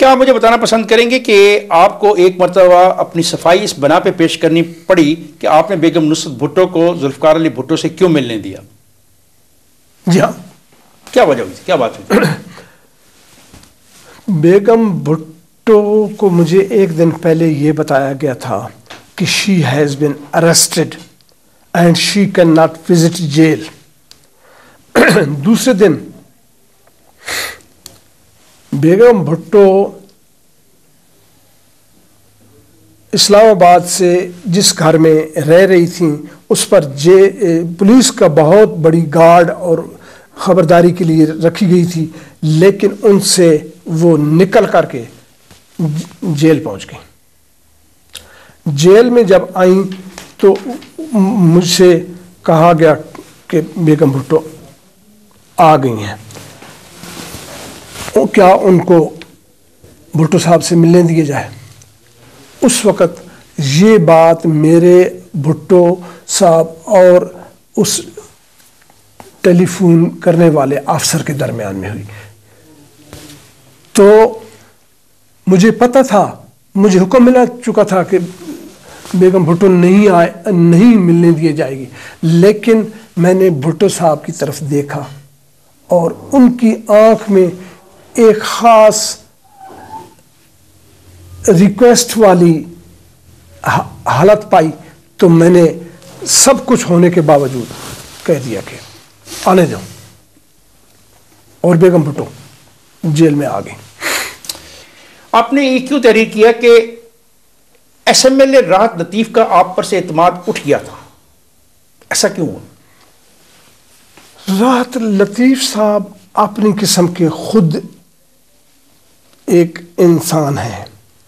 کیا آپ مجھے بتانا پسند کریں گے کہ آپ کو ایک مرتبہ اپنی صفائی اس بنا پہ پیش کرنی پڑی کہ آپ نے بیگم نصرت بھٹو کو ذوالفقار علی بھٹو سے کیوں ملنے دیا؟ جی ہاں. کیا وجہ ہوئی تھی، کیا بات ہوئی تھی؟ بیگم بھٹو کو مجھے ایک دن پہلے یہ بتایا گیا تھا کہ she has been arrested and she can not visit jail. دوسرے دن بیگم بھٹو اسلام آباد سے جس گھر میں رہ رہی تھیں اس پر پولیس کا بہت بڑی گارڈ اور خبرداری کے لیے رکھی گئی تھی، لیکن ان سے وہ نکل کر کے جیل پہنچ گئی. جیل میں جب آئیں تو مجھ سے کہا گیا کہ بیگم بھٹو آ گئی ہیں، کیا ان کو بھٹو صاحب سے ملنے دیے جائے. اس وقت یہ بات میرے بھٹو صاحب اور اس ٹیلی فون کرنے والے افسر کے درمیان میں ہوئی. تو مجھے پتہ تھا، مجھے حکم ملا چکا تھا کہ بیگم بھٹو نہیں ملنے دیے جائے گی، لیکن میں نے بھٹو صاحب کی طرف دیکھا اور ان کی آنکھ میں ایک خاص ریکویسٹ والی حالت پائی، تو میں نے سب کچھ ہونے کے باوجود کہہ دیا کہ آنے دو، اور بیگم بھٹو جیل میں آ گئی. آپ نے یہ کیوں تحریر کیا کہ S M L A Rahat Latif کا آپ پر سے اعتماد اٹھ گیا تھا؟ ایسا کیوں ہوا؟ راحت لطیف صاحب اپنی قسم کے خود ایک انسان ہے،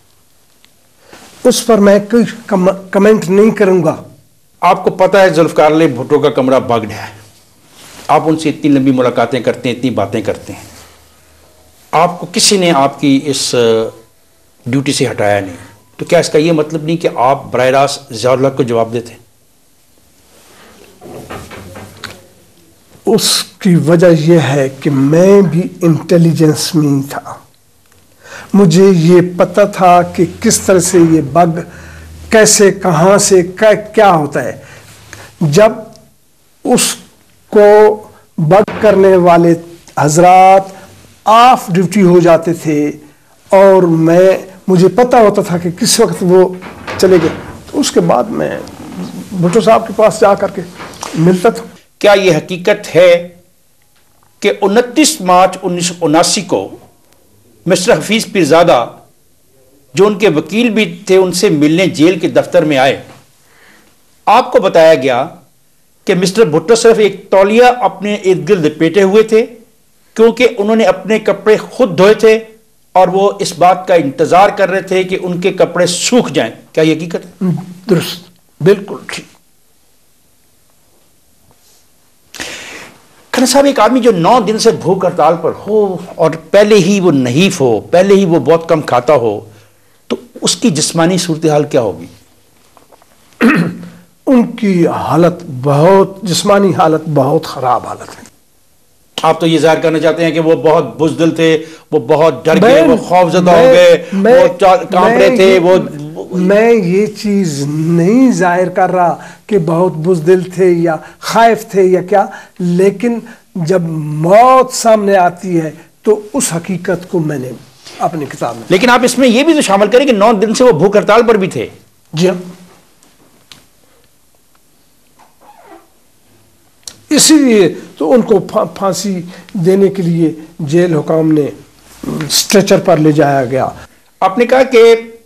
اس پر میں کوئی کمنٹ نہیں کروں گا. آپ کو پتہ ہے ذوالفقار علی بھٹو کا کمرہ بگڈ ہے، آپ ان سے اتنی لمبی ملاقاتیں کرتے ہیں، اتنی باتیں کرتے ہیں، آپ کو کسی نے آپ کی اس ڈیوٹی سے ہٹایا نہیں، تو کیا اس کا یہ مطلب نہیں کہ آپ براہ راست ضیاء-ال-حق کو جواب دیتے؟ اس کی وجہ یہ ہے کہ میں بھی انٹیلیجنس میں تھا، مجھے یہ پتہ تھا کہ کس طرح سے یہ بگ کیسے کہاں سے کیا ہوتا ہے. جب اس کو بگ کرنے والے حضرات آف ڈیوٹی ہو جاتے تھے اور مجھے پتہ ہوتا تھا کہ کس وقت وہ چلے گئے، تو اس کے بعد میں بھٹو صاحب کے پاس جا کر کے ملتا تھا. کیا یہ حقیقت ہے کہ 29 مارچ 1979 کو مسٹر حفیظ پر-زادہ جو ان کے وکیل بھی تھے ان سے ملنے جیل کے دفتر میں آئے، آپ کو بتایا گیا کہ مسٹر بھٹو صرف ایک تولیہ اپنے ارد گرد لپیٹے ہوئے تھے کیونکہ انہوں نے اپنے کپڑے خود دھوئے تھے اور وہ اس بات کا انتظار کر رہے تھے کہ ان کے کپڑے سوکھ جائیں؟ کیا یہ حقیقت ہے؟ درست، بالکل ٹھیک. کھنہ صاحب، ایک آدمی جو 9 دن سے بھوک ہڑتال پر ہو اور پہلے ہی وہ نحیف ہو، پہلے ہی وہ بہت کم کھاتا ہو، تو اس کی جسمانی صورتحال کیا ہوگی؟ ان کی جسمانی حالت بہت خراب حالت ہے. آپ تو یہ ظاہر کرنا چاہتے ہیں کہ وہ بہت بزدل تھے، وہ بہت ڈر گئے، وہ خوفزدہ ہو گئے، وہ کانپ رہے تھے. میں یہ چیز نہیں ظاہر کر رہا کہ بہت بزدل تھے یا خائف تھے یا کیا، لیکن جب موت سامنے آتی ہے تو اس حقیقت کو میں نے اپنی کتاب میں. لیکن آپ اس میں یہ بھی تو شامل کریں کہ 9 دن سے وہ بھوک ہڑتال پر بھی تھے. جی ہاں، اسی لیے تو ان کو پھانسی دینے کے لیے جیل حکام نے اسٹریچر پر لے جایا گیا. آپ نے کہا کہ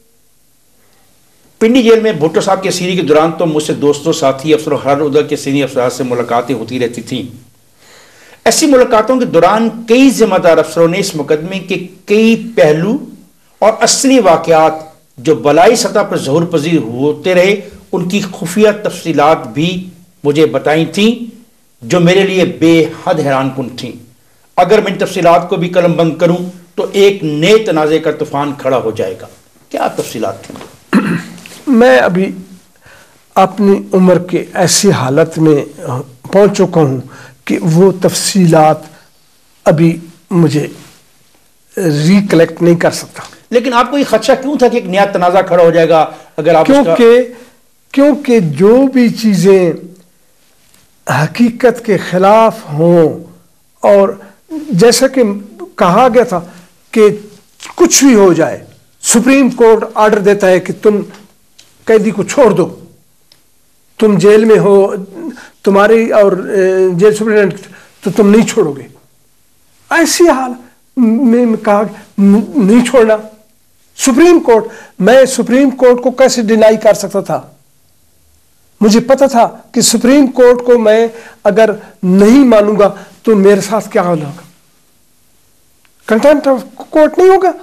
پنڈی جیل میں بھٹو صاحب کے اسیری کے دوران تو مجھ سے دوستوں، ساتھی، افسروں، ہر عہدہ کے سینئر افسران سے ملاقاتیں ہوتی رہتی تھیں. ایسی ملاقاتوں کے دوران کئی ذمہ دار افسروں نے اس مقدمے کے کئی پہلو اور اصلی واقعات جو بلائی سطح پر ظہور پذیر ہوتے رہے ان کی خفیہ تفصیلات بھی مجھے بتائی تھیں جو میرے لیے بے حد حیران کن تھیں. اگر میں ان تفصیلات کو بھی قلم بند کروں تو ایک نئے تنازع کا طوفان کھڑا ہو جائے گا. کیا تفصیلات تھیں؟ میں ابھی اپنی عمر کے ایسی حالت میں پہنچ چکا ہوں کہ وہ تفصیلات ابھی مجھے ریکلیکٹ نہیں کر سکتا. لیکن آپ کو یہ خدشہ کیوں تھا کہ ایک نیا تنازع کھڑا ہو جائے گا اگر آپ کیونکہ جو بھی چیزیں حقیقت کے خلاف ہوں، اور جیسا کہ کہا گیا تھا کہ کچھ بھی ہو جائے، سپریم کورٹ آرڈر دیتا ہے کہ تم قیدی کو چھوڑ دو، تم جیل میں ہو، تمہاری اور جیل سپرنٹینڈنٹ تو تم نہیں چھوڑو گے. ایسی حال میں کہا نہیں چھوڑنا. سپریم کورٹ، میں سپریم کورٹ کو کیسے ڈینائی کر سکتا تھا؟ مجھے پتا تھا کہ سپریم کورٹ کو میں اگر نہیں مانوں گا تو میرے ساتھ کیا ہوگا، کنٹمپٹ آف کورٹ نہیں ہوگا.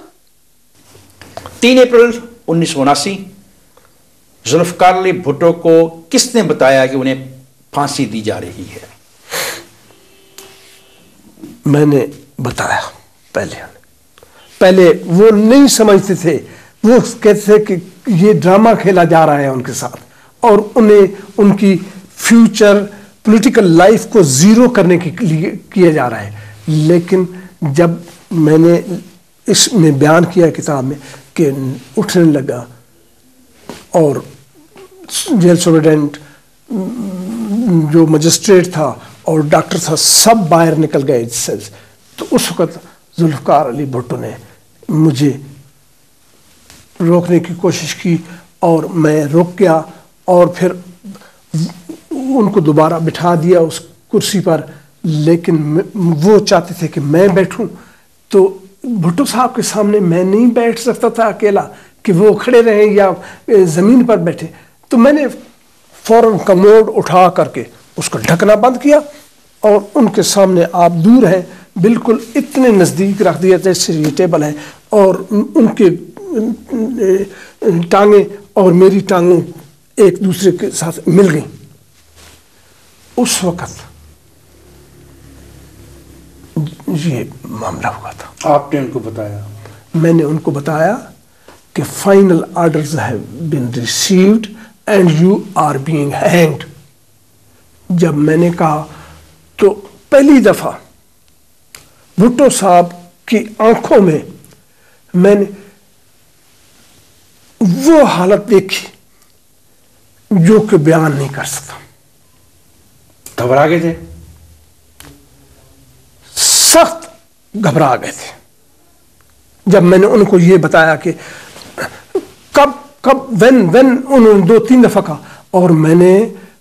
3 اپریل 1979 ذوالفقار علی بھٹو کو کس نے بتایا کہ انہیں پھانسی دی جا رہی ہے؟ میں نے بتایا. پہلے وہ نہیں سمجھتے تھے، وہ کہتے تھے کہ یہ ڈرامہ کھیلا جا رہا ہے ان کے ساتھ، اور انہیں ان کی فیوچر پولیٹیکل لائف کو زیرو کرنے کے لیے کیا جا رہا ہے. لیکن جب میں نے اس میں بیان کیا کتاب میں کہ اٹھنے لگا اور جیل سپرنٹینڈنٹ جو مجسٹریٹ تھا اور ڈاکٹر تھا سب باہر نکل گئے سیلز، تو اس وقت ذوالفقار علی بھٹو نے مجھے روکنے کی کوشش کی اور میں رک گیا، اور پھر ان کو دوبارہ بٹھا دیا اس کرسی پر. لیکن وہ چاہتے تھے کہ میں بیٹھوں، تو بھٹو صاحب کے سامنے میں نہیں بیٹھ سکتا تھا اکیلا کہ وہ کھڑے رہیں یا زمین پر بیٹھے. تو میں نے فوراً کموڈ اٹھا کر کے اس کا ڈھکنا بند کیا اور ان کے سامنے آپ دور ہیں بالکل اتنے نزدیک رکھ دیا جیسے یہ ٹیبل ہے، اور ان کے ٹانگیں اور میری ٹانگیں ایک دوسرے کے ساتھ مل گئیں. اس وقت یہ معاملہ ہوا تھا. آپ نے ان کو بتایا؟ میں نے ان کو بتایا کہ final orders have been received and you are being hanged. جب میں نے کہا تو پہلی دفعہ بھٹو صاحب کی آنکھوں میں میں نے وہ حالت دیکھی جو کہ بیان نہیں کر سکتا. گھبرا گئے تھے؟ سخت گھبرا گئے تھے جب میں نے ان کو یہ بتایا کہ کب وین انہوں نے 2-3 دفعہ کہا، اور میں نے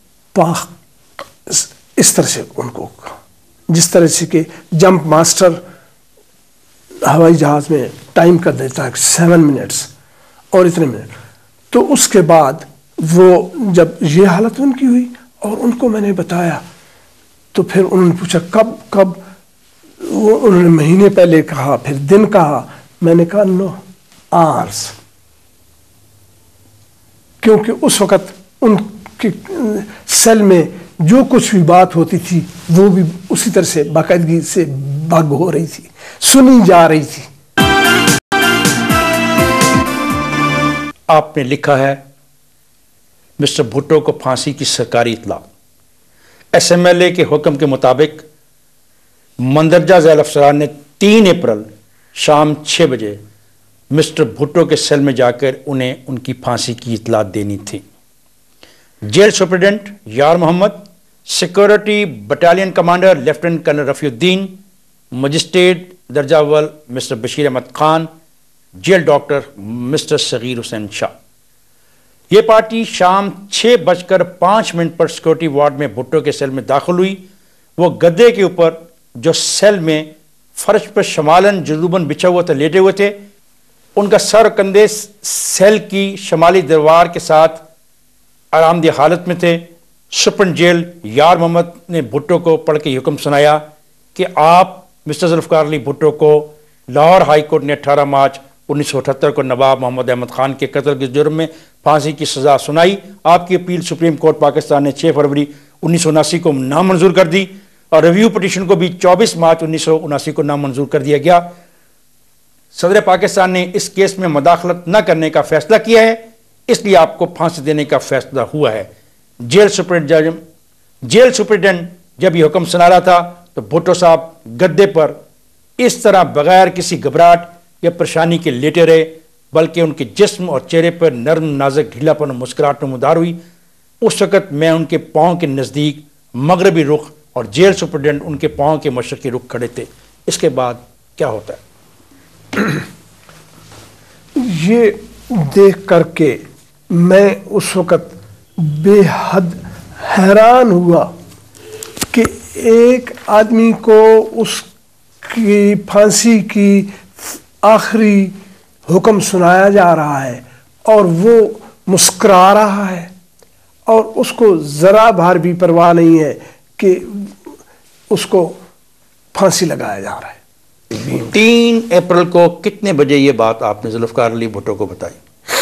اس طرح سے ان کو جس طرح سے کہ جمپ ماسٹر ہوائی جہاز میں ٹائم کر دیتا ہے 7 منٹس اور اتنے منٹ. تو اس کے بعد وہ جب یہ حالت ان کی ہوئی اور ان کو میں نے بتایا تو پھر انہوں نے پوچھا کب انہوں نے مہینے پہلے کہا، پھر دن کہا. میں نے کہا نو آورس، کیونکہ اس وقت ان کی سیل میں جو کچھ بھی بات ہوتی تھی وہ بھی اسی طرح سے باقاعدگی سے بگ ہو رہی تھی، سنی جا رہی تھی. آپ نے لکھا ہے مسٹر بھٹو کو پھانسی کی سرکاری اطلاع. SMLA کے حکم کے مطابق مندرجہ ذیل افسران نے 3 اپریل شام 6 بجے مسٹر بھٹو کے سیل میں جا کر انہیں ان کی پھانسی کی اطلاع دینی تھی. Jail superintendent Yar Muhammad, security battalion commander lieutenant colonel رفیuddin، مجسٹریٹ درجہ اول mister Bashir Ahmed Khan, jail doctor mister Saghir Hussain شاہ. یہ پارٹی شام 6:05 پر سیکورٹی وارڈ میں بھٹو کے سیل میں داخل ہوئی. وہ گدے کے اوپر جو سیل میں فرش پر شمالاً جنوباً بچھا ہوا تھا لیٹے ہوئے تھے. ان کا سر و کندھے سیل کی شمالی دیوار کے ساتھ آرام دہ حالت میں تھے. سپرنٹ جیل یار محمد نے بھٹو کو پڑھ کے حکم سنایا کہ آپ مسٹر ذوالفقار علی بھٹو کو لاہور ہائی کورٹ نے 18 مارچ 1978 کو نواب محمد احمد خان کے قتل کے جرم میں پھانسی کی سزا سنائی. آپ کی اپیل سپریم کورٹ پاکستان نے 6 فروری 1979 کو نامنظور کر دی اور ریویو پٹیشن کو بھی 24 مارچ 1979 کو نامنظور کر دیا گیا. صدر پاکستان نے اس کیس میں مداخلت نہ کرنے کا فیصلہ کیا ہے، اس لیے آپ کو پھانسی دینے کا فیصلہ ہوا ہے. جیل سپرنٹینڈنٹ جب یہ حکم سنا رہا تھا تو بھٹو صاحب گدے پر اس طرح بغیر کسی گھبراہٹ یا پریشانی کے لیٹے رہے بلکہ ان کے جسم اور چہرے پر نرم نازک ڈھیلا پن اور مسکراہٹ نمودار ہوئی۔ اس وقت میں ان کے پاؤں کے نزدیک مغربی رخ اور جیل سپرڈنٹ ان کے پاؤں کے مشرقی رخ کھڑے تھے۔ اس کے بعد کیا ہوتا ہے؟ یہ دیکھ کر کے میں اس وقت بے حد حیران ہوا کہ ایک آدمی کو اس کی پھانسی کی آخری حکم سنایا جا رہا ہے اور وہ مسکرا رہا ہے اور اس کو ذرا بھر بھی پرواہ نہیں ہے کہ اس کو پھانسی لگایا جا رہا ہے۔ 3 اپریل کو کتنے بجے یہ بات آپ نے ذوالفقار علی بھٹو کو بتائی؟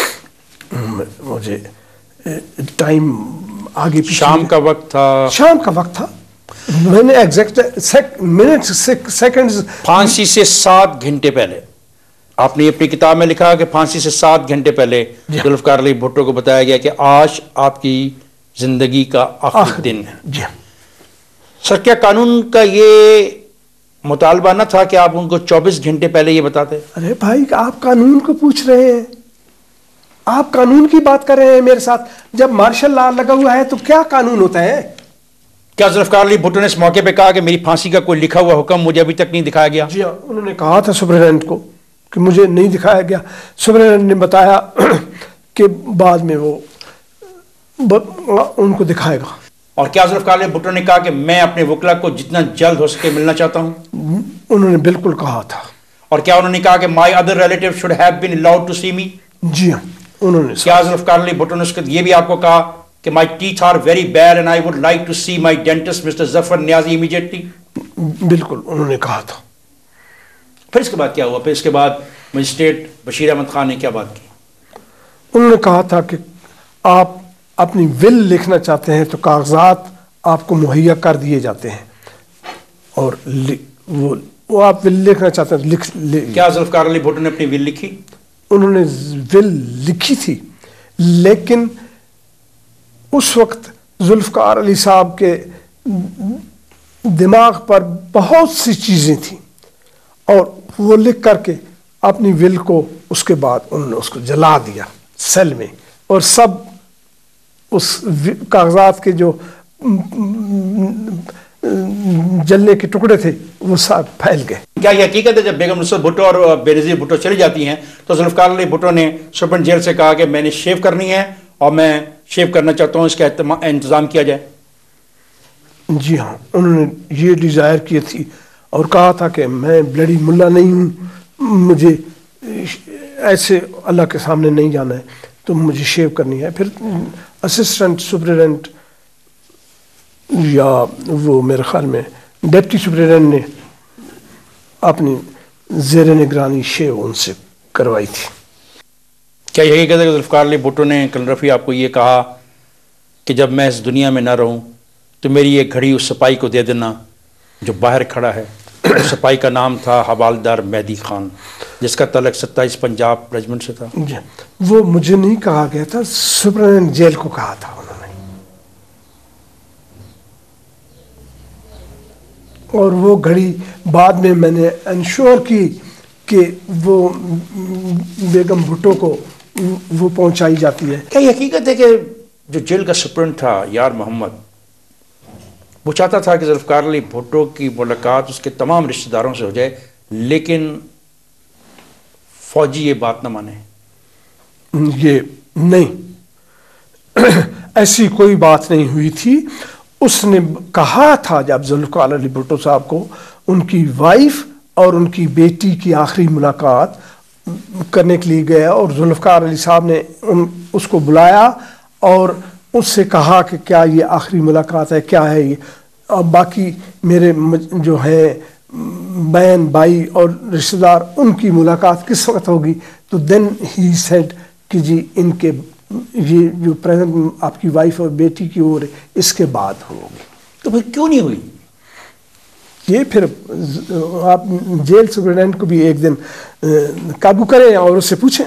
مجھے ٹائم آگے شام کا وقت تھا؟ شام کا وقت تھا، میں نے ایگزیکٹ منٹ سیکنڈز، پھانسی سے 7 گھنٹے پہلے آپ نے اپنی کتاب میں لکھا کہ پھانسی سے 7 گھنٹے پہلے ذوالفقار علی بھٹو کو بتایا گیا کہ آج آپ کی زندگی کا آخری دن ہے۔ جی سر، کیا قانون کا یہ مطالبہ نہ تھا کہ آپ ان کو 24 گھنٹے پہلے یہ بتاتے؟ ارے بھائی، آپ قانون کو پوچھ رہے ہیں، آپ قانون کی بات کر رہے ہیں میرے ساتھ؟ جب مارشل لا لگا ہوا ہے تو کیا قانون ہوتا ہے؟ کیا ذوالفقار علی بھٹو نے اس موقع پہ کہا کہ میری پھانسی کا کوئی لکھا ہوا حکم مجھے ابھی تک نہیں دکھایا گیا؟ جی ہاں، انہوں نے کہا تھا سپرنٹینڈنٹ کو کہ مجھے نہیں دکھایا گیا۔ سپرنٹینڈنٹ نے بتایا کہ بعد میں وہ ان کو دکھائے گا۔ اور کیا ذوالفقار علی بھٹو نے کہا کہ میں اپنے وکلا کو جتنا جلد ہو سکے ملنا چاہتا ہوں؟ انہوں نے بالکل کہا تھا۔ اور کیا انہوں نے کہا کہ my other relative should have been allowed to see me؟ جی ہاں، انہوں نے۔ کیا ذوالفقار علی بھٹو نے اس وقت یہ بھی آپ کو کہا کہ my teeth are very bad and I would like to see my dentist Mr. Zafar Niazi immediately؟ بالکل انہوں نے کہا تھا۔ پھر اس کے بعد کیا ہوا؟ پھر اس کے بعد مجسٹریٹ بشیر احمد خان نے کیا بات کی؟ انہوں نے کہا تھا کہ آپ اپنی ول لکھنا چاہتے ہیں تو کاغذات آپ کو مہیا کر دیے جاتے ہیں، اور وہ آپ ول لکھنا چاہتے ہیں لکھ لے۔ کیا ذوالفقار علی بھٹو نے اپنی ول لکھی؟ انہوں نے ول لکھی تھی، لیکن اس وقت ذوالفقار علی صاحب کے دماغ پر بہت سی چیزیں تھیں، اور وہ لکھ کر کے اپنی ول کو اس کے بعد انہوں نے اس کو جلا دیا سیل میں، اور سب اس کاغذات کے جو جلنے کے ٹکڑے تھے وہ سب پھیل گئے۔ کیا یہ حقیقت ہے جب بیگم نصرت بھٹو اور بے نظیر بھٹو چلی جاتی ہیں تو ذوالفقار علی بھٹو نے سپرنٹ جیل سے کہا کہ میں نے شیو کرنی ہے اور میں شیو کرنا چاہتا ہوں، اس کا انتظام کیا جائے؟ جی ہاں، انہوں نے یہ ڈیزائر کی تھی اور کہا تھا کہ میں بلڈی ملا نہیں ہوں، مجھے ایسے اللہ کے سامنے نہیں جانا ہے، تو مجھے شیو کرنی ہے۔ پھر اسسٹنٹ سپرنٹینڈنٹ یا وہ میرے خیال میں ڈپٹی سپرنٹینڈنٹ نے اپنی زیر نگرانی شیو ان سے کروائی تھی۔ کیا یہی کہتے کہ ذوالفقار علی بھٹو نے کل رفیع آپ کو یہ کہا کہ جب میں اس دنیا میں نہ رہوں تو میری یہ گھڑی اس سپاہی کو دے دینا جو باہر کھڑا ہے؟ اس سپاہی کا نام تھا حوالدار مہدی خان، جس کا تعلق 27 پنجاب ریجمنٹ سے تھا۔ جی، وہ مجھے نہیں کہا گیا تھا، سپرنٹینڈنٹ جیل کو کہا تھا انہوں نے، اور وہ گھڑی بعد میں نے انشور کی کہ وہ بیگم بھٹو کو وہ پہنچائی جاتی ہے۔ کیا یہ حقیقت ہے کہ جو جیل کا سپرنٹ تھا یار محمد، وہ چاہتا تھا کہ ذوالفقار علی بھٹو کی ملاقات اس کے تمام رشتہ داروں سے ہو جائے، لیکن فوجی یہ بات نہ مانے؟ یہ نہیں، ایسی کوئی بات نہیں ہوئی تھی۔ اس نے کہا تھا جب ذوالفقار علی بھٹو صاحب کو ان کی وائف اور ان کی بیٹی کی آخری ملاقات کرنے کے لیے گیا، اور ذوالفقار علی صاحب نے اس کو بلایا اور اس سے کہا کہ کیا یہ آخری ملاقات ہے، کیا ہے یہ، اور باقی میرے جو ہیں بہن بھائی اور رشتہ دار ان کی ملاقات کس وقت ہوگی؟ تو دین ہی سیڈ کہ جی ان کے یہ جو پریزنٹ آپ کی وائف اور بیٹی کی اور اس کے بعد ہوگی۔ تو پھر کیوں نہیں ہوئی؟ یہ پھر آپ جیل سپرنٹینڈنٹ کو بھی ایک دن قابو کریں اور اس سے پوچھیں۔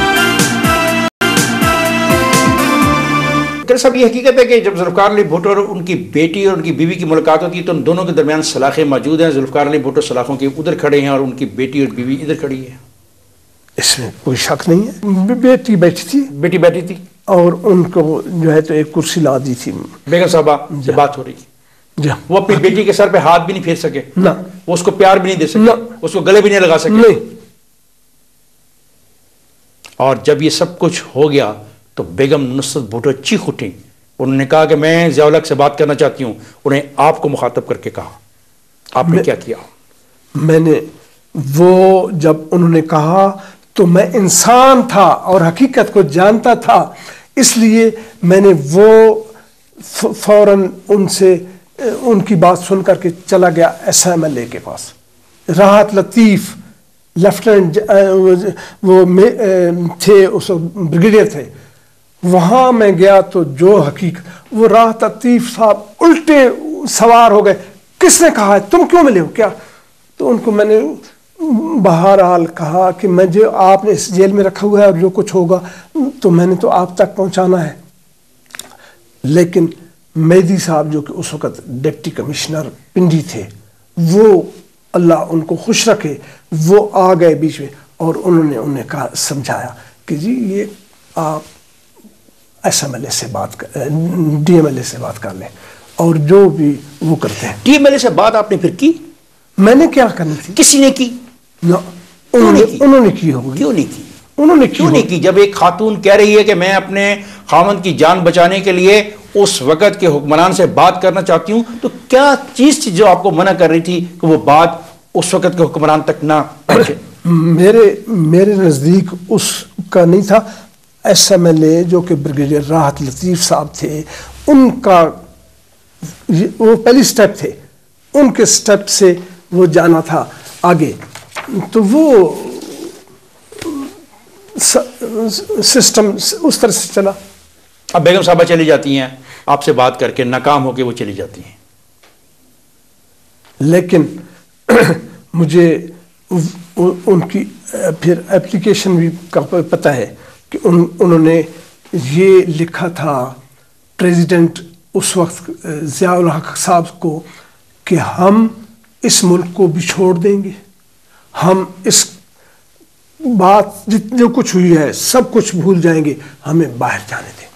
صاحب، یہ حقیقت ہے کہ جب ذوالفقار علی بھٹو اور ان کی بیٹی اور ان کی بیوی کی ملاقات ہوتی ہے تو ان دونوں کے درمیان سلاخیں موجود ہیں، ذوالفقار علی بھٹو سلاخوں کے ادھر کھڑے ہیں اور ان کی بیٹی اور بیوی ادھر کھڑی ہے؟ اس میں کوئی شک نہیں ہے. بیٹی بیٹھی تھی اور ان کو جو ہے تو ایک کرسی لا دی تھی. بیگم صاحبہ سے بات ہو رہی تھی, وہ اپنی بیٹی کے سر پہ ہاتھ بھی نہیں پھیر سکے, وہ اس کو پیار بھی نہیں دے سکے, اس کو گلے بھی نہیں لگا سکے. اور جب یہ سب کچھ ہو گیا تو بیگم نصرت بھٹو چیخ اٹھیں. انہوں نے کہا کہ میں ضیاء-ال-حق سے بات کرنا چاہتی ہوں. انہیں آپ کو مخاطب کر کے کہا, آپ نے کیا کیا؟ میں نے وہ جب انہوں نے کہا تو میں انسان تھا اور حقیقت کو جانتا تھا, اس لیے میں نے وہ فوراً ان کی بات سن کر کے چلا گیا SMLA کے پاس. راحت لطیف لیفٹیننٹ وہ تھے, اس بریگیڈیئر تھے. وہاں میں گیا تو جو حقیقت, وہ راحت لطیف صاحب الٹے سوار ہو گئے. کس نے کہا ہے, تم کیوں ملے ہو کیا؟ تو ان کو میں نے بہرحال کہا کہ میں جو آپ نے اس جیل میں رکھا ہوا ہے اور جو کچھ ہوگا تو میں نے تو آپ تک پہنچانا ہے. لیکن مہدی صاحب جو کہ اس وقت ڈپٹی کمشنر پنڈی تھے, وہ اللہ ان کو خوش رکھے, وہ آ گئے بیچ میں اور انہوں نے کہا, سمجھایا کہ جی یہ آپ SMLA سے بات کر, DMLA سے بات کر لیں اور جو بھی وہ کرتے ہیں. DMLA سے بات آپ نے پھر کی؟ میں نے کیا کرنی تھی؟ کسی نے کی؟ انہوں نے کی ہوگی. کیوں نہیں کی؟ انہوں نے کیوں نہیں کی؟ جب ایک خاتون کہہ رہی ہے کہ میں اپنے خاوند کی جان بچانے کے لیے اس وقت کے حکمران سے بات کرنا چاہتی ہوں, تو کیا چیز تھی جو آپ کو منع کر رہی تھی کہ وہ بات اس وقت کے حکمران تک نہ پہنچے؟ میرے نزدیک اس کا نہیں تھا. SMLA جو کہ بریگیڈیئر راحت لطیف صاحب تھے, ان کا وہ پہلی سٹیپ تھے, ان کے سٹیپ سے وہ جانا تھا آگے. تو وہ سسٹم اس طرح سے چلا. اب بیگم صاحبہ چلی جاتی ہیں, آپ سے بات کر کے ناکام ہو کے وہ چلی جاتی ہیں. لیکن مجھے ان کی پھر اپلیکیشن بھی پتہ ہے کہ انہوں نے یہ لکھا تھا پریزیڈنٹ اس وقت ضیاء-ال-حق صاحب کو کہ ہم اس ملک کو بھی چھوڑ دیں گے, ہم اس بات جو کچھ ہوئی ہے سب کچھ بھول جائیں گے, ہمیں باہر جانے دیں.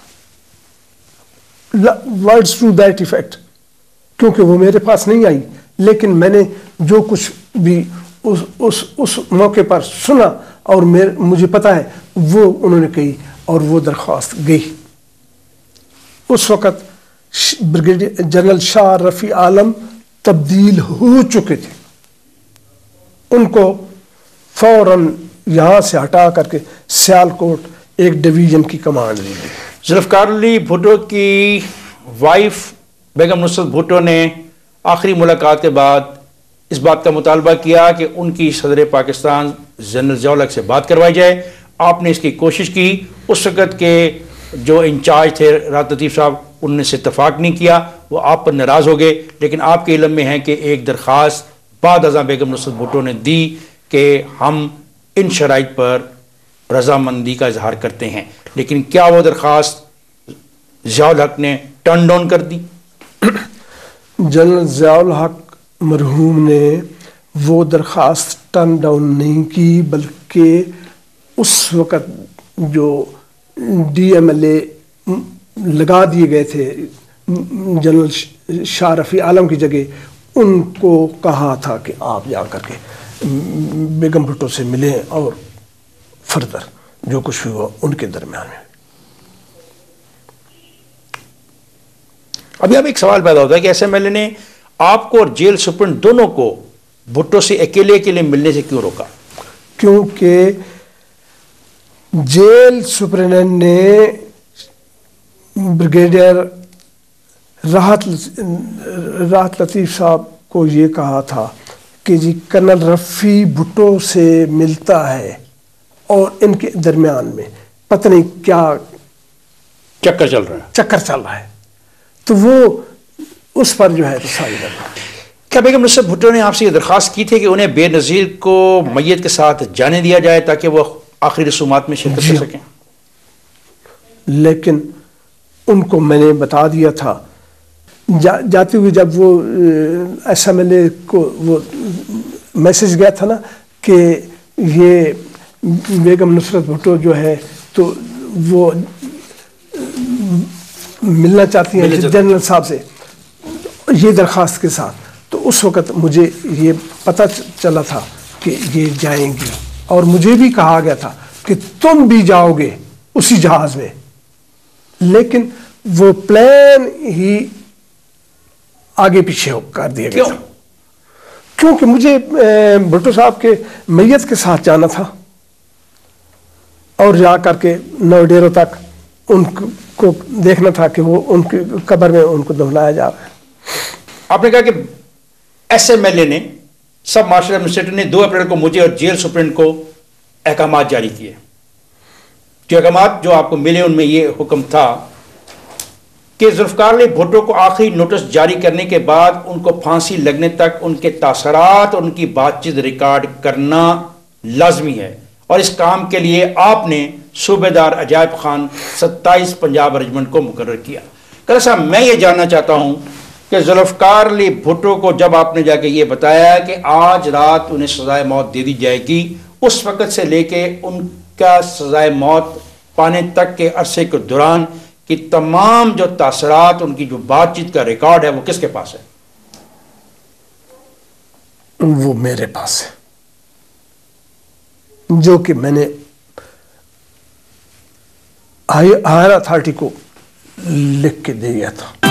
Words to that effect. کیونکہ وہ میرے پاس نہیں آئی, لیکن میں نے جو کچھ بھی اس موقع پر سنا اور مجھے پتا ہے وہ انہوں نے کہی اور وہ درخواست گئی. اس وقت بریگیڈیئر جنرل شاہ رفیع عالم تبدیل ہو چکے تھے, ان کو فوراً یہاں سے ہٹا کر کے سیالکوٹ ایک ڈویژن کی کمانڈ دی گئی. ذوالفقار علی بھٹو کی وائف بیگم نصرت بھٹو نے آخری ملاقات کے بعد اس بات کا مطالبہ کیا کہ ان کی صدر پاکستان جنرل ضیاء-ال-حق سے بات کروائی جائے. آپ نے اس کی کوشش کی. اس وقت کے جو انچارج تھے راحت لطیف صاحب, انہوں نے اس سے اتفاق نہیں کیا, وہ آپ پر ناراض ہو گئے. لیکن آپ کے علم میں ہے کہ ایک درخواست بعد ازاں بیگم نصرت بھٹو نے دی کہ ہم ان شرائط پر رضامندی کا اظہار کرتے ہیں. لیکن کیا وہ درخواست ضیاء-ال-حق نے ٹرن ڈاؤن کر دی؟ جنرل ضیاء-ال-حق مرحوم نے وہ درخواست ٹرن ڈاؤن نہیں کی, بلکہ اس وقت جو DMLA لگا دیے گئے تھے جنرل شاہ رفیع عالم کی جگہ, ان کو کہا تھا کہ آپ جا کر کے بیگم بھٹو سے ملیں اور فردر جو کچھ ہوا ان کے درمیان میں. ابھی اب ایک سوال پیدا ہوتا ہے کہ SMLA نے آپ کو اور جیل سپرنٹ دونوں کو بھٹو سے اکیلے ملنے سے کیوں روکا؟ کیونکہ جیل سپرنٹینڈنٹ نے بریگیڈیئر راحت لطیف صاحب کو یہ کہا تھا کہ جی کرنل رفی بھٹو سے ملتا ہے اور ان کے درمیان میں پتہ نہیں کیا چکر چل رہا ہے. تو وہ اس پر جو ہے رسائی کر رہا ہے. کیا بیگم نصرت بھٹو نے آپ سے یہ درخواست کی تھی کہ انہیں بے نظیر کو میت کے ساتھ جانے دیا جائے تاکہ وہ آخری رسومات میں شرکت کر سکیں؟ لیکن ان کو میں نے بتا دیا تھا جاتے ہوئے, جب وہ SMLA کو وہ میسج گیا تھا نا کہ یہ بیگم نصرت بھٹو جو ہے تو وہ ملنا چاہتی ہیں جنرل صاحب سے یہ درخواست کے ساتھ. تو اس وقت مجھے یہ پتہ چلا تھا کہ یہ جائیں گی، اور مجھے بھی کہا گیا تھا کہ تم بھی جاؤ گے اسی جہاز میں، لیکن وہ پلان ہی آگے پیچھے کر دیا گیا تھا. کیونکہ مجھے بھٹو صاحب کے میت کے ساتھ جانا تھا اور جا کر کے نوڈیرو تک ان کو دیکھنا تھا کہ وہ ان کی قبر میں ان کو دفنایا جا رہا ہے. آپ نے کہا کہ ایس ایم ایل اے نے سب مارشل ایڈمنسٹریٹر نے 2 اپریل کو مجھے اور جیل سپرنٹ کو احکامات جاری کیے. جو احکامات جو آپ کو ملے ان میں یہ حکم تھا کہ ذوالفقار علی بھٹو کو آخری نوٹس جاری کرنے کے بعد ان کو پھانسی لگنے تک ان کے تاثرات اور ان کی بات چیت ریکارڈ کرنا لازمی ہے، اور اس کام کے لیے آپ نے صوبے دار عجائب خان 27 پنجاب ریجمنٹ کو مقرر کیا. کلر صاحب میں یہ جاننا چاہتا ہوں کہ ذوالفقار علی بھٹو کو جب آپ نے جا کے یہ بتایا کہ آج رات انہیں سزائے موت دے دی جائے گی، اس وقت سے لے کے ان کا سزائے موت پانے تک کے عرصے کے دوران کہ تمام جو تاثرات ان کی جو بات چیت کا ریکارڈ ہے وہ کس کے پاس ہے؟ وہ میرے پاس ہے، جو کہ میں نے ہائر اتھارٹی کو لکھ کے دے گیا تھا.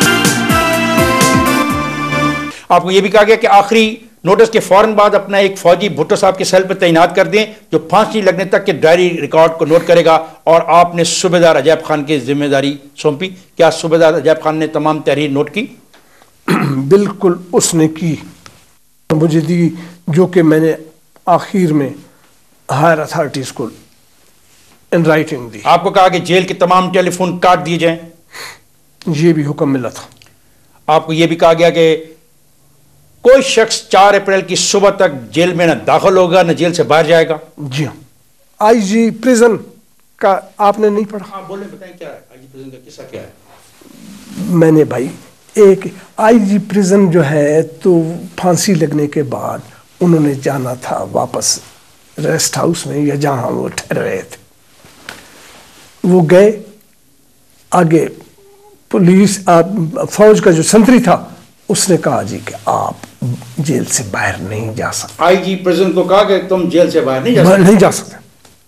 آپ کو یہ بھی کہا گیا کہ آخری نوٹس کے فوراً بعد اپنا ایک فوجی بھٹو صاحب کے سیل پہ تعینات کر دیں جو پھانسی لگنے تک کے ڈائری ریکارڈ کو نوٹ کرے گا، اور آپ نے صوبے دار عجائب خان کی ذمہ داری سونپی. کیا صوبے دار عجائب خان نے تمام تحریر نوٹ کی؟ بالکل اس نے کی، مجھے دی، جو کہ میں نے آخر میں ہائر اتھارٹیز کو ان رائٹنگ دی. آپ کو کہا کہ جیل کے تمام ٹیلی فون کاٹ دیے جائیں، یہ بھی حکم ملا تھا. آپ کو یہ بھی کہا گیا کہ کوئی شخص 4 اپریل کی صبح تک جیل میں نہ داخل ہوگا نہ جیل سے باہر جائے گا. جی ہاں. آئی جی پریزن کا آپ نے نہیں پڑھا؟ ہاں بولیں، بتائیں کیا ہے آئی جی پریزن کا قصہ کیا ہے؟ میں نے بھائی ایک آئی جی پریزن جو ہے تو پھانسی لگنے کے بعد انہوں نے جانا تھا واپس ریسٹ ہاؤس میں یا جہاں وہ ٹھہر رہے تھے. وہ گئے آگے، پولیس فوج کا جو سنتری تھا اس نے کہا جی کہ آپ جیل سے باہر نہیں جا سکتے. آئی جی پریزن کو کہا کہ تم جیل سے باہر نہیں جا سکتے.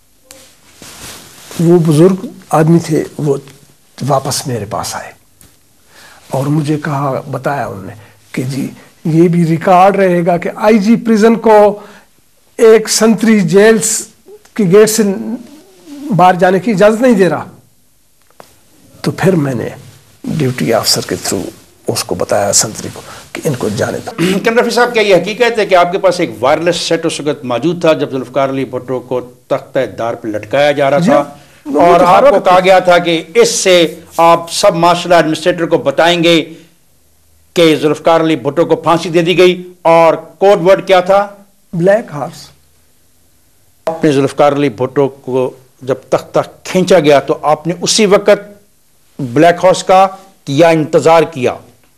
وہ بزرگ آدمی تھے، وہ واپس میرے پاس آئے اور مجھے کہا، بتایا انہوں نے کہ جی یہ بھی ریکارڈ رہے گا کہ آئی جی پریزن کو ایک سنتری جیل کی گیٹ سے باہر جانے کی اجازت نہیں دے رہا. تو پھر میں نے ڈیوٹی آفسر کے تھرو اس کو بتایا سنتری کو کہ ان کو جانے دو. رفیع صاحب، کیا یہ حقیقت ہے کہ آپ کے پاس ایک وائرلیس سیٹ اس وقت موجود تھا جب ذوالفقار علی بھٹو کو تختہ دار پہ لٹکایا جا رہا تھا، اور آپ کو کہا گیا تھا کہ اس سے آپ سب مارشل ایڈمنسٹریٹر کو بتائیں گے کہ ذوالفقار علی بھٹو کو پھانسی دے دی گئی، اور کوڈ ورڈ کیا تھا؟ Black horse. آپ نے ذوالفقار علی بھٹو کو جب تختہ کھینچا گیا تو آپ نے اسی وقت بلیک ہارس کا یا انتظار کیا؟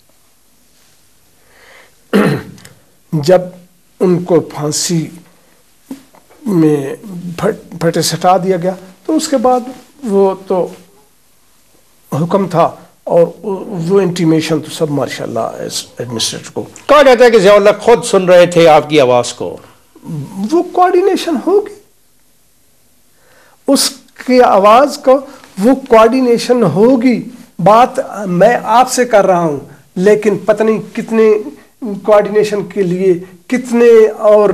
جب ان کو پھانسی میں پھٹے سے ہٹا دیا گیا تو اس کے بعد وہ تو حکم تھا، اور وہ انٹیمیشن تو سب ماشاء اللہ ایڈمنسٹریٹر کو. کہا جاتا ہے کہ ضیاء-ال-حق خود سن رہے تھے آپ کی آواز کو. وہ کوارڈینیشن ہوگی، اس کی آواز کو وہ کوارڈینیشن ہوگی. بات میں آپ سے کر رہا ہوں، لیکن پتہ نہیں کتنے کوارڈینیشن کے لیے کتنے اور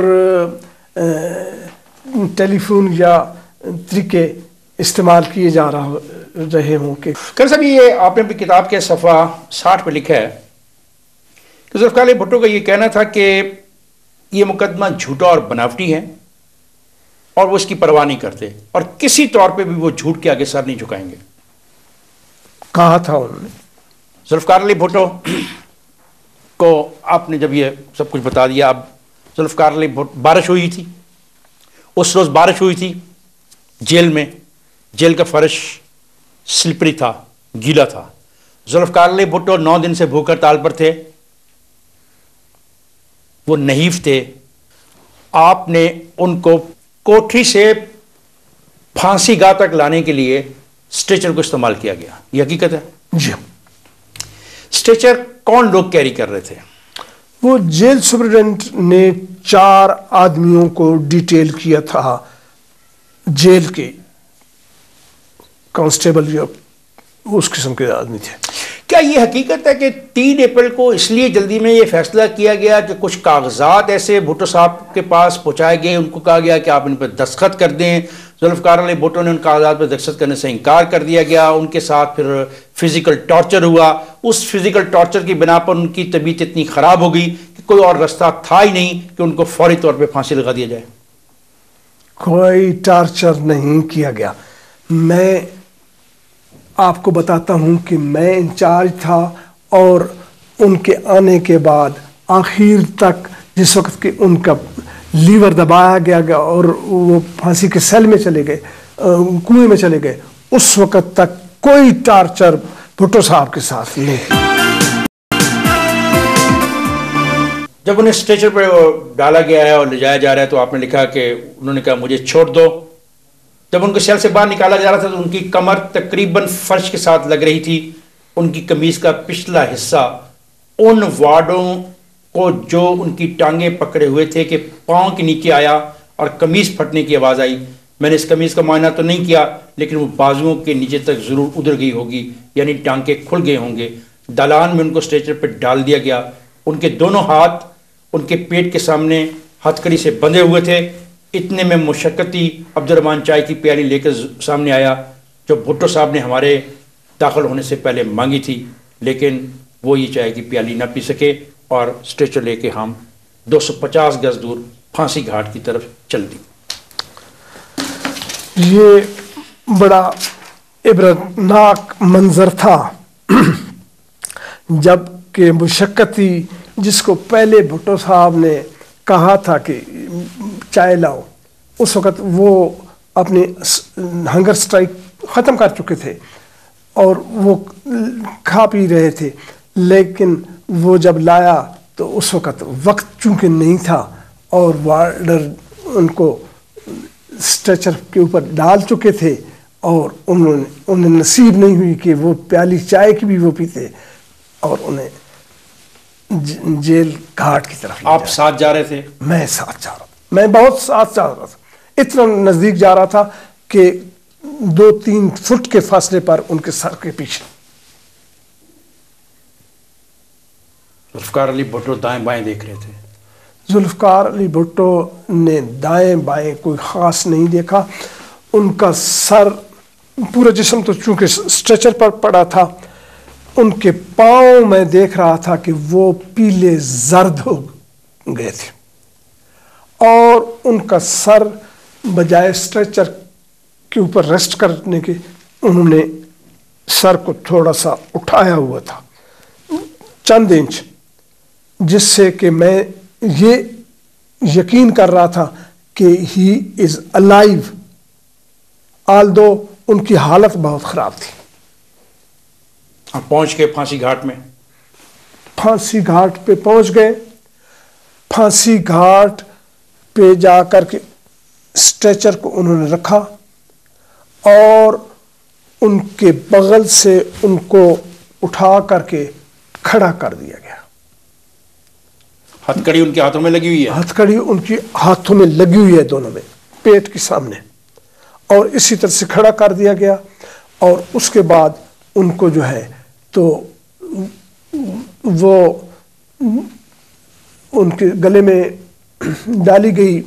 ٹیلی فون یا طریقے استعمال کیے جا رہے ہوں. کہ صاحب یہ آپ نے بھی کتاب کے صفحہ 60 پہ لکھا ہے کہ ذوالفقار علی بھٹو کا یہ کہنا تھا کہ یہ مقدمہ جھوٹا اور بناوٹی ہے اور وہ اس کی پرواہ نہیں کرتے، اور کسی طور پہ بھی وہ جھوٹ کے آگے سر نہیں جھکائیں گے. کہا تھا انہوں نے. ذوالفقار علی بھٹو کو آپ نے جب یہ سب کچھ بتا دیا، اب ذوالفقار علی بھٹو، بارش ہوئی تھی اس روز، بارش ہوئی تھی جیل میں، جیل کا فرش سلپری تھا، گیلا تھا. ذوالفقار علی بھٹو 9 دن سے بھوک ہڑتال پر تھے، وہ نحیف تھے. آپ نے ان کو کوٹھی سے پھانسی گاہ تک لانے کے لیے اسٹریچر کو استعمال کیا گیا، یہ حقیقت ہے؟ جی. اسٹریچر کون لوگ کیری کر رہے تھے؟ وہ جیل سپرنٹینڈنٹ نے 4 آدمیوں کو ڈیٹیل کیا تھا، جیل کے کانسٹیبل یا اس قسم کے آدمی تھے. کیا یہ حقیقت ہے کہ 3 اپریل کو اس لیے جلدی میں یہ فیصلہ کیا گیا کہ کچھ کاغذات ایسے بھٹو صاحب کے پاس پہنچائے گئے، ان کو کہا گیا کہ آپ ان پر دستخط کر دیں؟ ذوالفقار علی بھٹو نے ان کاغذات پر دستخط کرنے سے انکار کر دیا گیا. ان کے ساتھ پھر فزیکل ٹارچر ہوا. اس فزیکل ٹارچر کی بنا پر ان کی طبیعت اتنی خراب ہو گئی کہ کوئی اور رستہ تھا ہی نہیں کہ ان کو فوری طور پہ پھانسی لگا دیا جائے. کوئی ٹارچر نہیں کیا گیا. میں آپ کو بتاتا ہوں کہ میں انچارج تھا، اور ان کے آنے کے بعد آخر تک جس وقت کہ ان کا لیور دبایا گیا اور وہ پھانسی کے سیل میں چلے گئے، کنویں میں چلے گئے، اس وقت تک کوئی ٹارچر بھٹو صاحب کے ساتھ نہیں. جب انہیں اسٹریچر پہ ڈالا گیا ہے اور لے جایا جا رہا ہے تو آپ نے لکھا کہ انہوں نے کہا مجھے چھوڑ دو. جب ان کو سیل سے باہر نکالا جا رہا تھا تو ان کی کمر تقریباً فرش کے ساتھ لگ رہی تھی. ان کی قمیض کا پچھلا حصہ ان وارڈوں کو جو ان کی ٹانگیں پکڑے ہوئے تھے کہ پاؤں کے نیچے آیا اور قمیض پھٹنے کی آواز آئی. میں نے اس قمیض کا معائنہ تو نہیں کیا لیکن وہ بازوؤں کے نیچے تک ضرور ادھر گئی ہوگی، یعنی ٹانگیں کھل گئے ہوں گے. دالان میں ان کو اسٹریچر پہ ڈال دیا گیا. ان کے دونوں ہاتھ ان کے پیٹ کے سامنے ہتھ کڑی سے بندھے ہوئے تھے. اتنے میں مشقتی عبد الرحمان چائے کی پیالی لے کر سامنے آیا جو بھٹو صاحب نے ہمارے داخل ہونے سے پہلے مانگی تھی، لیکن وہ یہ چائے کی پیالی نہ پی سکے اور اسٹریچر لے کے ہم 250 گز دور پھانسی گھاٹ کی طرف چل دی. یہ بڑا عبرتناک منظر تھا جب کہ مشقتی جس کو پہلے بھٹو صاحب نے کہا تھا کہ چائے لاؤ، اس وقت وہ اپنی ہنگر سٹرائک ختم کر چکے تھے اور وہ کھا پی رہے تھے، لیکن وہ جب لایا تو اس وقت وقت چونکہ نہیں تھا اور وارڈر ان کو اسٹریچر کے اوپر ڈال چکے تھے اور انہیں نصیب نہیں ہوئی کہ وہ پیالی چائے کی بھی وہ پیتے اور انہیں جیل گھاٹ کی طرف. آپ ساتھ جا رہے تھے؟ میں ساتھ جا رہا تھا، میں بہت ساتھ جا رہا تھا، اتنا نزدیک جا رہا تھا کہ 2-3 فٹ کے فاصلے پر ان کے سر کے پیچھے. ذوالفقار علی بھٹو دائیں بائیں دیکھ رہے تھے. ذوالفقار علی بھٹو نے دائیں بائیں کوئی خاص نہیں دیکھا. ان کا سر، پورا جسم تو چونکہ اسٹریچر پر پڑا تھا، ان کے پاؤں میں دیکھ رہا تھا کہ وہ پیلے زرد ہو گئے تھے اور ان کا سر بجائے اسٹریچر کے اوپر ریسٹ کرنے کے انہوں نے سر کو تھوڑا سا اٹھایا ہوا تھا چند انچ، جس سے کہ میں یہ یقین کر رہا تھا کہ ہی از الائیو، آلدو ان کی حالت بہت خراب تھی. آپ پہنچ گئے پھانسی گھاٹ میں؟ پھانسی گھاٹ پہ پہنچ گئے. پھانسی گھاٹ پہ جا کر کے اسٹریچر کو انہوں نے رکھا اور ان کے بغل سے ان کو اٹھا کر کے کھڑا کر دیا گیا. ہتھ کڑی ان کے ہاتھوں میں لگی ہوئی ہے؟ ہتھ کڑی ان کی ہاتھوں میں لگی ہوئی ہے، دونوں میں، پیٹ کے سامنے، اور اسی طرح سے کھڑا کر دیا گیا. اور اس کے بعد ان کو جو ہے تو وہ ان کے گلے میں ڈالی گئی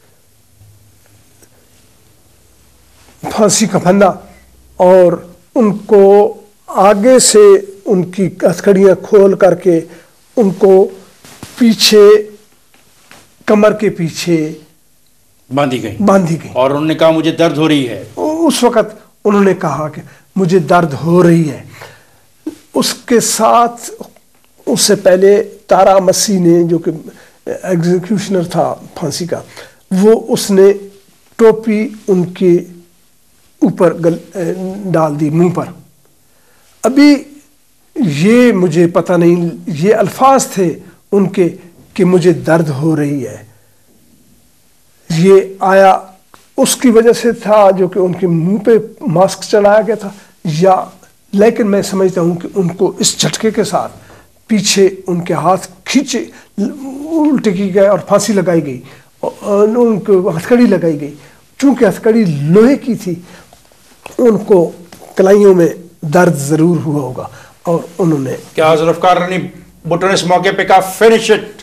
پھانسی کا پھندا اور ان کو آگے سے ان کی ہتھکڑیاں کھول کر کے ان کو پیچھے کمر کے پیچھے باندھی گئی اور انہوں نے کہا مجھے درد ہو رہی ہے. اس وقت انہوں نے کہا کہ مجھے درد ہو رہی ہے. اس کے ساتھ اس سے پہلے تارا مسیح نے جو کہ ایگزیکیوشنر تھا پھانسی کا، وہ اس نے ٹوپی ان کے اوپر ڈال دی منہ پر. ابھی یہ مجھے پتہ نہیں، یہ الفاظ تھے ان کے کہ مجھے درد ہو رہی ہے. یہ آیا اس کی وجہ سے تھا جو کہ ان کے منہ پہ ماسک چلایا گیا تھا، یا لیکن میں سمجھتا ہوں کہ ان کو اس جھٹکے کے ساتھ پیچھے ان کے ہاتھ کھینچے الٹے کی گئے اور پھانسی لگائی گئی، ان کو ہتھکڑی لگائی گئی. چونکہ ہتھکڑی لوہے کی تھی ان کو کلائیوں میں درد ضرور ہوا ہوگا. اور انہوں نے کیا ذوالفقار علی بھٹو نے اس موقع پہ کہا فنش اٹ؟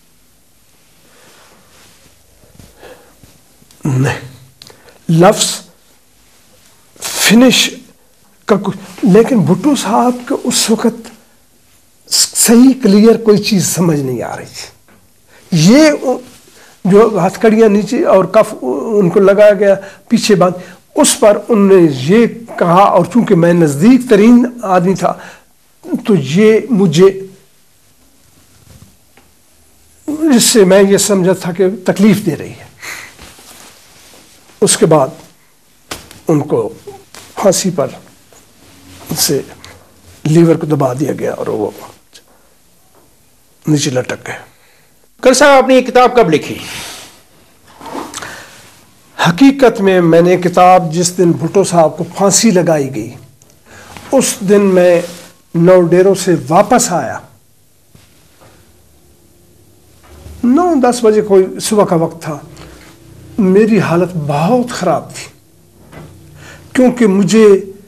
نہیں، لفظ فنش کا کچھ، لیکن بھٹو صاحب کو اس وقت صحیح کلیئر کوئی چیز سمجھ نہیں آ رہی تھی. یہ جو ہتھکڑیاں نیچے اور کف ان کو لگایا گیا پیچھے باندھ، اس پر انہوں نے یہ کہا، اور چونکہ میں نزدیک ترین آدمی تھا تو یہ مجھے، جس سے میں یہ سمجھا تھا کہ تکلیف دے رہی ہے. اس کے بعد ان کو پھانسی پر سے لیور کو دبا دیا گیا اور وہ نیچے لٹک گئے. کر صاحب آپ نے یہ کتاب کب لکھی؟ حقیقت میں میں نے کتاب جس دن بھٹو صاحب کو پھانسی لگائی گئی اس دن میں نو ڈیروں سے واپس آیا. 9-10 بجے کوئی صبح کا وقت تھا. میری حالت بہت خراب تھی کیونکہ مجھے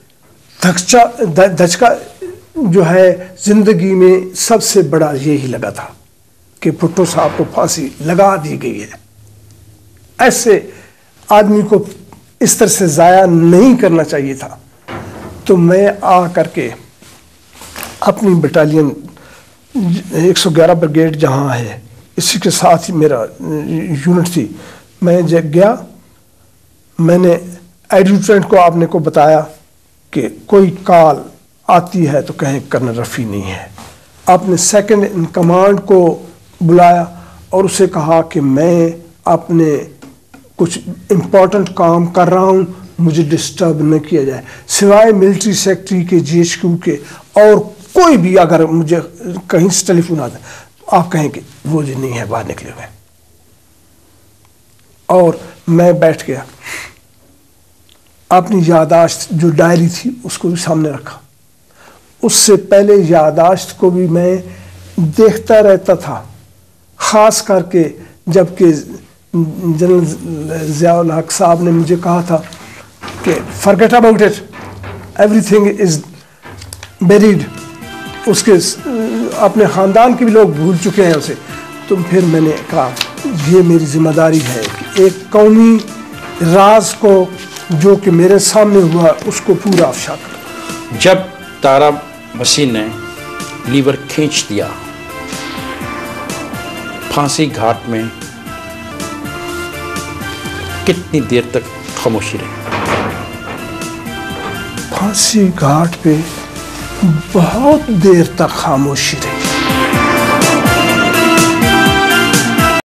دھچکا جو ہے زندگی میں سب سے بڑا یہی لگا تھا کہ بھٹو صاحب کو پھانسی لگا دی گئی ہے. ایسے آدمی کو اس طرح سے ضائع نہیں کرنا چاہیے تھا. تو میں آ کر کے اپنی بٹالین 111 بریگیڈ جہاں ہے اسی کے ساتھ ہی میرا یونٹ تھی، میں گیا. میں نے ایڈجوٹنٹ کو آپ نے کو بتایا کہ کوئی کال آتی ہے تو کہیں کرنل رفیع نہیں ہے. آپ نے سیکنڈ ان کمانڈ کو بلایا اور اسے کہا کہ میں اپنے کچھ امپورٹنٹ کام کر رہا ہوں، مجھے ڈسٹرب نہ کیا جائے، سوائے ملٹری سیکٹری کے GHQ کے اور کوئی بھی اگر مجھے کہیں سے ٹیلی فون آتا تو آپ کہیں کہ وہ جو نہیں ہے باہر نکلے ہوئے. اور میں بیٹھ گیا، اپنی یادداشت جو ڈائری تھی اس کو بھی سامنے رکھا. اس سے پہلے یادداشت کو بھی میں دیکھتا رہتا تھا، خاص کر کے جب کہ جنرل ضیاء-ال-حق صاحب نے مجھے کہا تھا کہ forget about it, everything is buried. اس کے اپنے خاندان کے بھی لوگ بھول چکے ہیں اسے. تو پھر میں نے کہا یہ میری ذمہ داری ہے کہ ایک قومی راز کو جو کہ میرے سامنے ہوا اس کو پورا افشا کر. جب تارا مسیح نے لیور کھینچ دیا پھانسی گھاٹ میں کتنی دیر تک خاموشی رہی؟ پھانسی گھاٹ پہ بہت دیر تک خاموشی رہی.